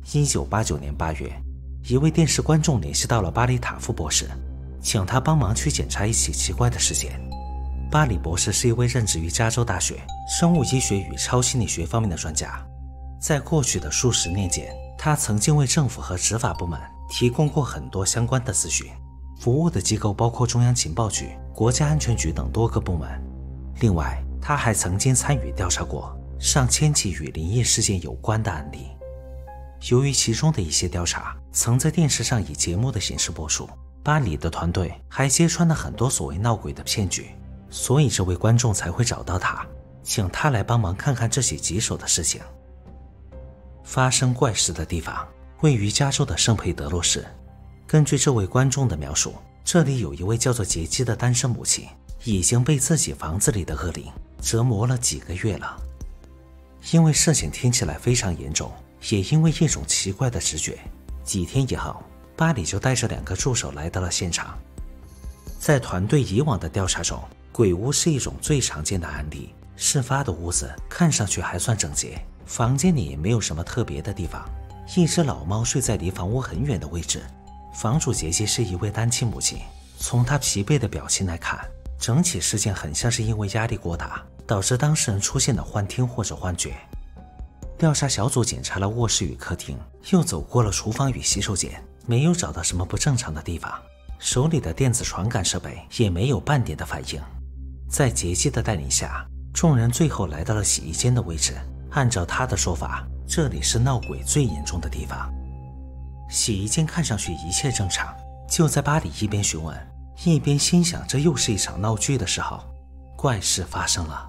1989年8月，一位电视观众联系到了巴里塔夫博士，请他帮忙去检查一起奇怪的事件。巴里博士是一位任职于加州大学生物医学与超心理学方面的专家。在过去的数十年间，他曾经为政府和执法部门提供过很多相关的咨询，服务的机构包括中央情报局、国家安全局等多个部门。另外，他还曾经参与调查过上千起与灵异事件有关的案例。由于其中的一些调查曾在电视上以节目的形式播出，巴里的团队还揭穿了很多所谓闹鬼的骗局，所以这位观众才会找到他，请他来帮忙看看这起棘手的事情。发生怪事的地方位于加州的圣佩德罗市。根据这位观众的描述，这里有一位叫做杰基的单身母亲，已经被自己房子里的恶灵折磨了几个月了。因为事情听起来非常严重，也因为一种奇怪的直觉，几天以后，巴里就带着2个助手来到了现场。在团队以往的调查中，鬼屋是一种最常见的案例。事发的屋子看上去还算整洁，房间里也没有什么特别的地方。一只老猫睡在离房屋很远的位置。房主杰西是一位单亲母亲，从她疲惫的表情来看，整起事件很像是因为压力过大，导致当事人出现了幻听或者幻觉。调查小组检查了卧室与客厅，又走过了厨房与洗手间，没有找到什么不正常的地方。手里的电子传感设备也没有半点的反应。在杰西的带领下，众人最后来到了洗衣间的位置。按照他的说法，这里是闹鬼最严重的地方。洗衣间看上去一切正常，就在巴里一边询问一边心想这又是一场闹剧的时候，怪事发生了。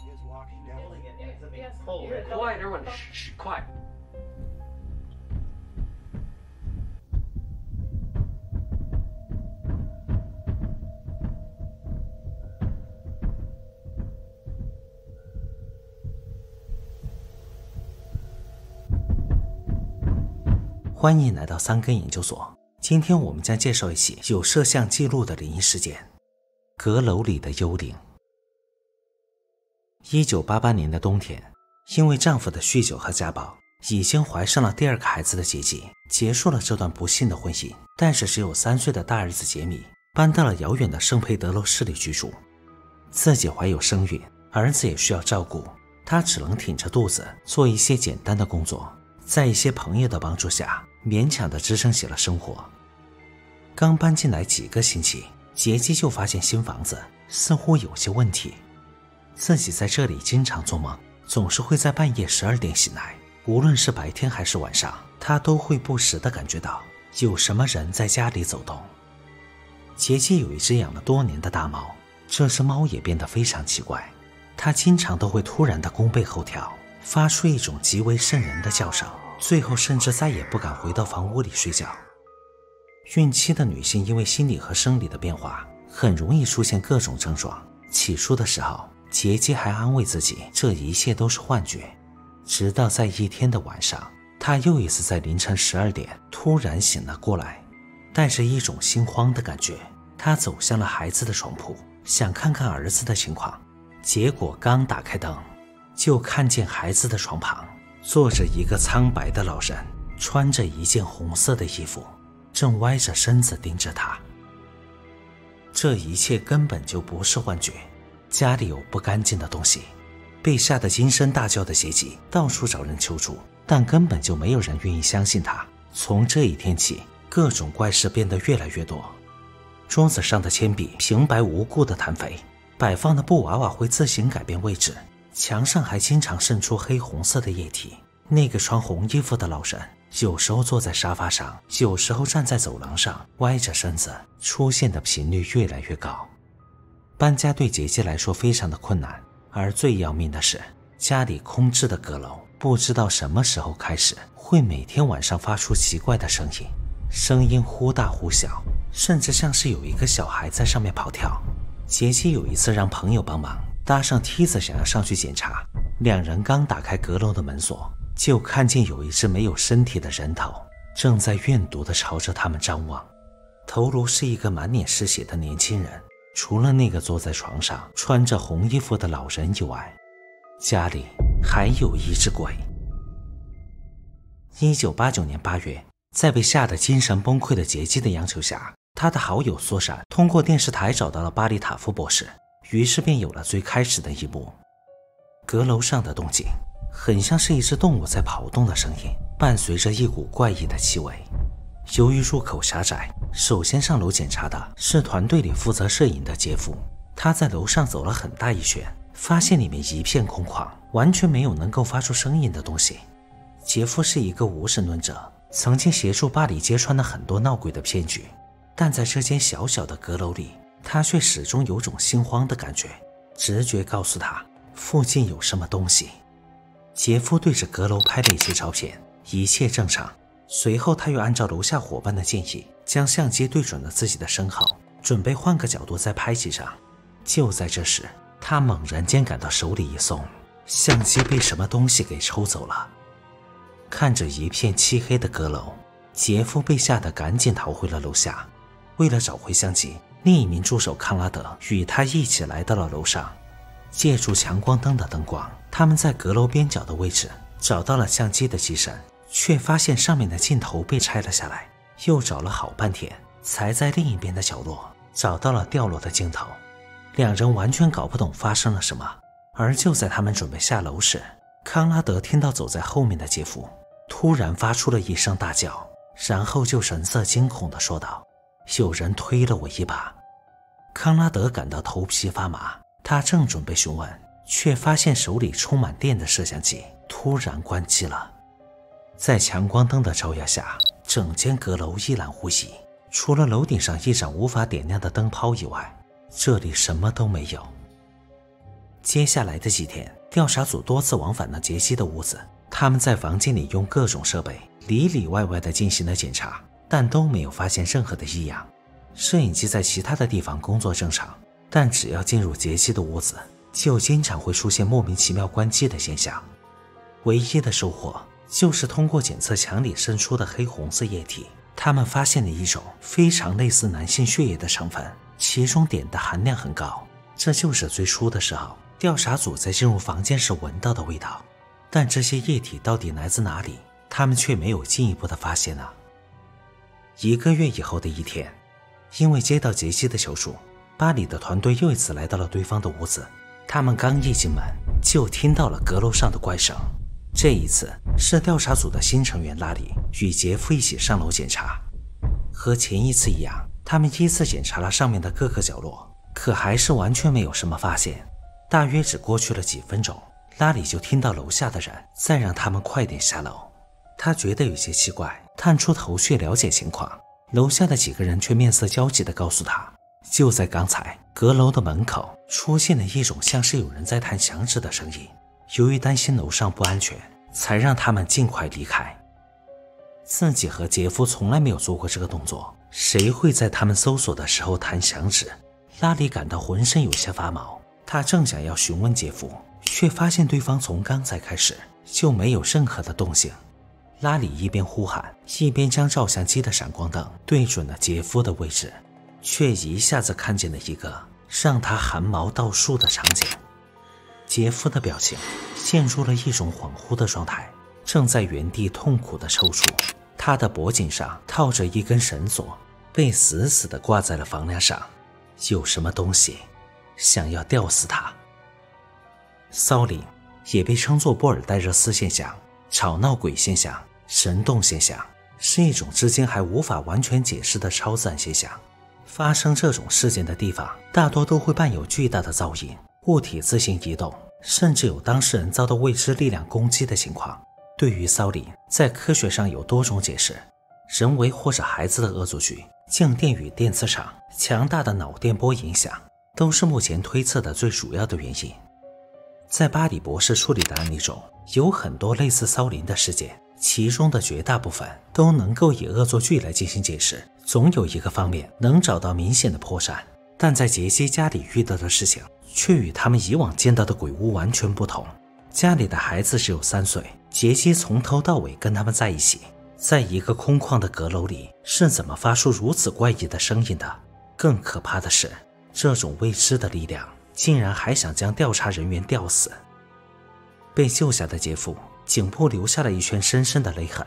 欢迎来到三根研究所。今天我们将介绍一起有摄像记录的灵异事件——阁楼里的幽灵。1988年的冬天，因为丈夫的酗酒和家暴，已经怀上了第2个孩子的杰基结束了这段不幸的婚姻，但是只有3岁的大儿子杰米搬到了遥远的圣佩德罗市里居住。自己怀有身孕，儿子也需要照顾，他只能挺着肚子做一些简单的工作，在一些朋友的帮助下勉强地支撑起了生活。刚搬进来几个星期，杰基就发现新房子似乎有些问题。自己在这里经常做梦，总是会在半夜12点醒来，无论是白天还是晚上，他都会不时地感觉到有什么人在家里走动。杰基有一只养了多年的大猫，这只猫也变得非常奇怪，它经常都会突然的弓背后跳，发出一种极为瘆人的叫声，最后甚至再也不敢回到房屋里睡觉。孕期的女性因为心理和生理的变化，很容易出现各种症状。起初的时候，杰基还安慰自己这一切都是幻觉，直到在一天的晚上，她又一次在凌晨12点突然醒了过来，带着一种心慌的感觉，她走向了孩子的床铺，想看看儿子的情况。结果刚打开灯，就看见孩子的床旁坐着一个苍白的老人，穿着一件红色的衣服，正歪着身子盯着他。这一切根本就不是幻觉，家里有不干净的东西。被吓得惊声大叫的杰基到处找人求助，但根本就没有人愿意相信他。从这一天起，各种怪事变得越来越多。桌子上的铅笔平白无故的弹飞，摆放的布娃娃会自行改变位置，墙上还经常渗出黑红色的液体。那个穿红衣服的老人有时候坐在沙发上，有时候站在走廊上，歪着身子，出现的频率越来越高。搬家对杰基来说非常的困难，而最要命的是，家里空置的阁楼不知道什么时候开始会每天晚上发出奇怪的声音，声音忽大忽小，甚至像是有一个小孩在上面跑跳。杰基有一次让朋友帮忙搭上梯子想要上去检查，两人刚打开阁楼的门锁，就看见有一只没有身体的人头正在怨毒地朝着他们张望。头颅是一个满脸是血的年轻人，除了那个坐在床上穿着红衣服的老人以外，家里还有一只鬼。 1989年8月，在被吓得精神崩溃的杰基的央求下，他的好友索闪通过电视台找到了巴里塔夫博士，于是便有了最开始的一幕。阁楼上的动静很像是一只动物在跑动的声音，伴随着一股怪异的气味。由于入口狭窄，首先上楼检查的是团队里负责摄影的杰夫。他在楼上走了很大一圈，发现里面一片空旷，完全没有能够发出声音的东西。杰夫是一个无神论者，曾经协助巴里揭穿了很多闹鬼的骗局，但在这间小小的阁楼里，他却始终有种心慌的感觉，直觉告诉他附近有什么东西。杰夫对着阁楼拍了一些照片，一切正常。随后他又按照楼下伙伴的建议，将相机对准了自己的身后，准备换个角度再拍几张。就在这时，他猛然间感到手里一松，相机被什么东西给抽走了。看着一片漆黑的阁楼，杰夫被吓得赶紧逃回了楼下。为了找回相机，另一名助手康拉德与他一起来到了楼上。借助强光灯的灯光，他们在阁楼边角的位置找到了相机的机身，却发现上面的镜头被拆了下来。又找了好半天，才在另一边的角落找到了掉落的镜头。两人完全搞不懂发生了什么。而就在他们准备下楼时，康拉德听到走在后面的杰夫突然发出了一声大叫，然后就神色惊恐地说道：“有人推了我一把。”康拉德感到头皮发麻，他正准备询问，却发现手里充满电的摄像机突然关机了。在强光灯的照耀下，整间阁楼一览无遗，除了楼顶上一盏无法点亮的灯泡以外，这里什么都没有。接下来的几天，调查组多次往返了杰西的屋子，他们在房间里用各种设备里里外外地进行了检查，但都没有发现任何的异样。摄影机在其他的地方工作正常，但只要进入杰西的屋子，就经常会出现莫名其妙关机的现象。唯一的收获就是通过检测墙里渗出的黑红色液体，他们发现了一种非常类似男性血液的成分，其中碘的含量很高。这就是最初的时候调查组在进入房间时闻到的味道，但这些液体到底来自哪里，他们却没有进一步的发现呢。1个月以后的一天，因为接到杰西的求助，巴里的团队又一次来到了对方的屋子。他们刚一进门，就听到了阁楼上的怪声。这一次是调查组的新成员拉里与杰夫一起上楼检查。和前一次一样，他们依次检查了上面的各个角落，可还是完全没有什么发现。大约只过去了几分钟，拉里就听到楼下的人在让他们快点下楼。他觉得有些奇怪，探出头去了解情况。楼下的几个人却面色焦急地告诉他，就在刚才，阁楼的门口出现了一种像是有人在弹响指的声音。由于担心楼上不安全，才让他们尽快离开。自己和杰夫从来没有做过这个动作，谁会在他们搜索的时候弹响指？拉里感到浑身有些发毛，他正想要询问杰夫，却发现对方从刚才开始就没有任何的动静。拉里一边呼喊，一边将照相机的闪光灯对准了杰夫的位置，却一下子看见了一个让他汗毛倒竖的场景。杰夫的表情陷入了一种恍惚的状态，正在原地痛苦地抽搐。他的脖颈上套着一根绳索，被死死地挂在了房梁上，有什么东西想要吊死他。骚灵也被称作波尔代热斯现象、吵闹鬼现象、神动现象，是一种至今还无法完全解释的超自然现象。发生这种事件的地方大多都会伴有巨大的噪音，物体自行移动，甚至有当事人遭到未知力量攻击的情况。对于骚灵，在科学上有多种解释，人为或者孩子的恶作剧、静电与电磁场、强大的脑电波影响，都是目前推测的最主要的原因。在巴里博士处理的案例中，有很多类似骚灵的事件，其中的绝大部分都能够以恶作剧来进行解释，总有一个方面能找到明显的破绽。但在杰西家里遇到的事情却与他们以往见到的鬼屋完全不同。家里的孩子只有3岁，杰西从头到尾跟他们在一起，在一个空旷的阁楼里是怎么发出如此怪异的声音的？更可怕的是，这种未知的力量竟然还想将调查人员吊死。被救下的杰夫颈部留下了一圈深深的勒痕，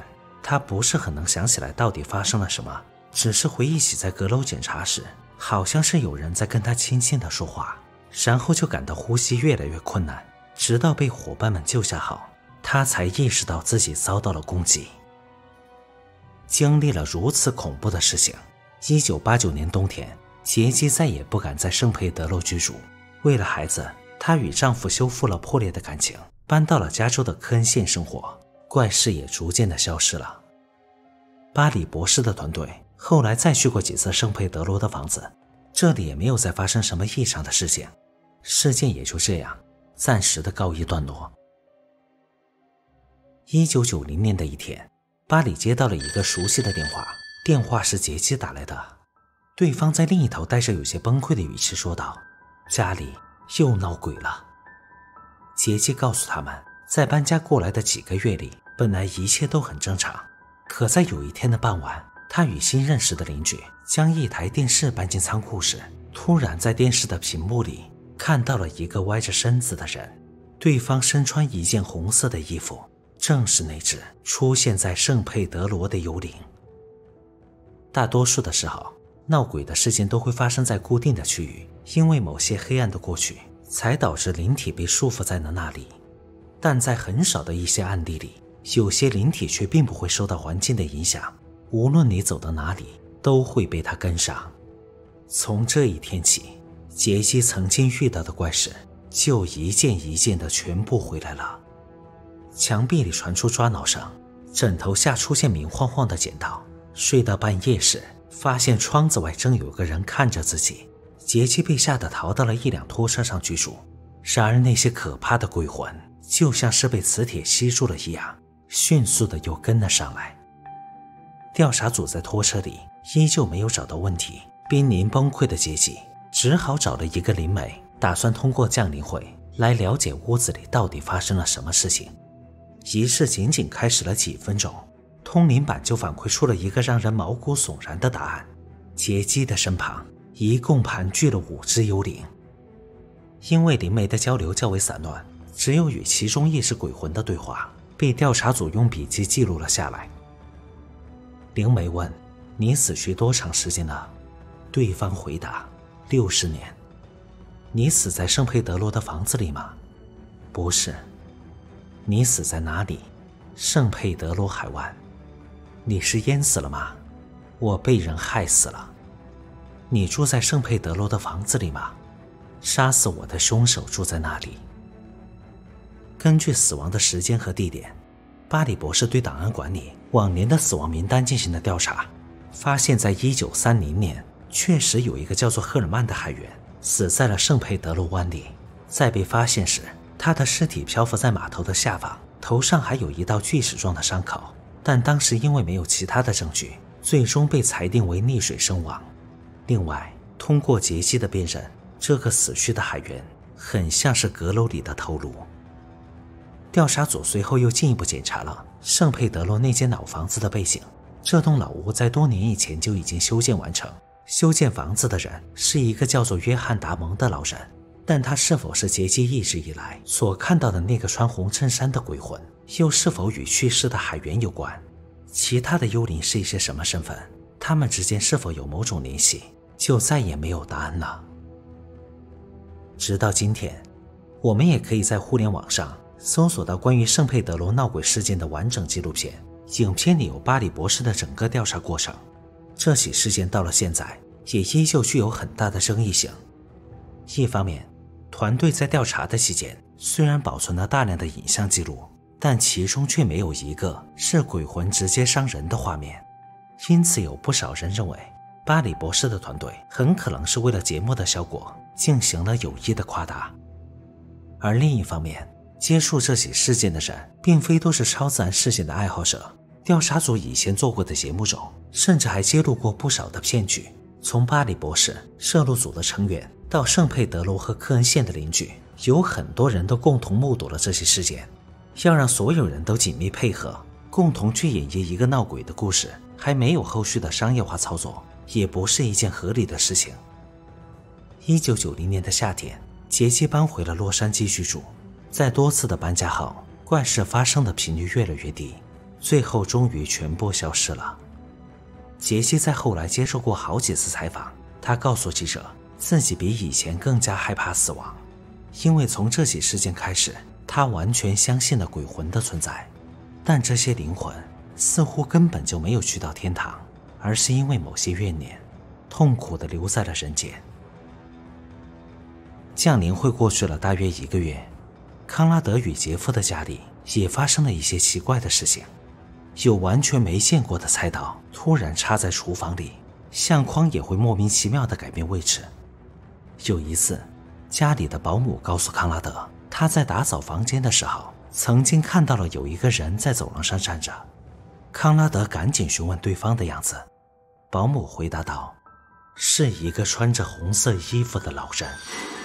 他不是很能想起来到底发生了什么，只是回忆起在阁楼检查时，好像是有人在跟他轻轻地说话，然后就感到呼吸越来越困难，直到被伙伴们救下后，他才意识到自己遭到了攻击。经历了如此恐怖的事情，1989年冬天，杰基再也不敢在圣佩德罗居住。为了孩子，她与丈夫修复了破裂的感情，搬到了加州的科恩县生活，怪事也逐渐的消失了。巴里博士的团队后来再去过几次圣佩德罗的房子，这里也没有再发生什么异常的事情，事件也就这样暂时的告一段落。1990年的一天，巴里接到了一个熟悉的电话，电话是杰基打来的。对方在另一头带着有些崩溃的语气说道：家里又闹鬼了。杰基告诉他们，在搬家过来的几个月里，本来一切都很正常，可在有一天的傍晚，他与新认识的邻居将一台电视搬进仓库时，突然在电视的屏幕里看到了一个歪着身子的人，对方身穿一件红色的衣服，正是那只出现在圣佩德罗的幽灵。大多数的时候，闹鬼的事件都会发生在固定的区域，因为某些黑暗的过去才导致灵体被束缚在了那里。但在很少的一些案例里，有些灵体却并不会受到环境的影响，无论你走到哪里都会被它跟上。从这一天起，杰基曾经遇到的怪事就一件一件的全部回来了。墙壁里传出抓挠声，枕头下出现明晃晃的剪刀，睡到半夜时发现窗子外正有个人看着自己。杰基被吓得逃到了一辆拖车上居住，然而那些可怕的鬼魂就像是被磁铁吸住了一样，迅速的又跟了上来。调查组在拖车里依旧没有找到问题，濒临崩溃的杰基只好找了一个灵媒，打算通过降临会来了解屋子里到底发生了什么事情。仪式仅仅开始了几分钟，通灵板就反馈出了一个让人毛骨悚然的答案：杰基的身旁一共盘踞了5只幽灵。因为灵媒的交流较为散乱，只有与其中一只鬼魂的对话被调查组用笔记记录了下来。灵媒问：你死去多长时间了？对方回答：60年。你死在圣佩德罗的房子里吗？不是。你死在哪里？圣佩德罗海湾。你是淹死了吗？我被人害死了。你住在圣佩德罗的房子里吗？杀死我的凶手住在那里。根据死亡的时间和地点，巴里博士对档案馆里往年的死亡名单进行了调查，发现在1930年确实有一个叫做赫尔曼的海员死在了圣佩德罗湾里。在被发现时，他的尸体漂浮在码头的下方，头上还有一道锯齿状的伤口，但当时因为没有其他的证据，最终被裁定为溺水身亡。另外，通过杰基的辨认，这个死去的海员很像是阁楼里的头颅。调查组随后又进一步检查了圣佩德罗那间老房子的背景，这栋老屋在多年以前就已经修建完成，修建房子的人是一个叫做约翰·达蒙的老人，但他是否是杰基一直以来所看到的那个穿红衬衫的鬼魂，又是否与去世的海员有关？其他的幽灵是一些什么身份？他们之间是否有某种联系？就再也没有答案了。直到今天，我们也可以在互联网上搜索到关于圣佩德罗闹鬼事件的完整纪录片，影片里有巴里博士的整个调查过程。这起事件到了现在也依旧具有很大的争议性。一方面，团队在调查的期间虽然保存了大量的影像记录，但其中却没有一个是鬼魂直接伤人的画面，因此有不少人认为巴里博士的团队很可能是为了节目的效果进行了有意的夸大。而另一方面，接触这起事件的人并非都是超自然事件的爱好者，调查组以前做过的节目中甚至还揭露过不少的骗局。从巴里博士、摄录组的成员到圣佩德罗和科恩县的邻居，有很多人都共同目睹了这些事件。要让所有人都紧密配合，共同去演绎一个闹鬼的故事，还没有后续的商业化操作，也不是一件合理的事情。1990年的夏天，杰基搬回了洛杉矶居住。在多次的搬家后，怪事发生的频率越来越低。 最后终于全部消失了。杰西在后来接受过好几次采访，他告诉记者，自己比以前更加害怕死亡，因为从这起事件开始，他完全相信了鬼魂的存在。但这些灵魂似乎根本就没有去到天堂，而是因为某些怨念，痛苦地留在了人间。降临会过去了大约1个月，康拉德与杰夫的家里也发生了一些奇怪的事情。有完全没见过的菜刀突然插在厨房里，相框也会莫名其妙地改变位置。有一次，家里的保姆告诉康拉德，他在打扫房间的时候曾经看到了有一个人在走廊上站着。康拉德赶紧询问对方的样子，保姆回答道，是一个穿着红色衣服的老人。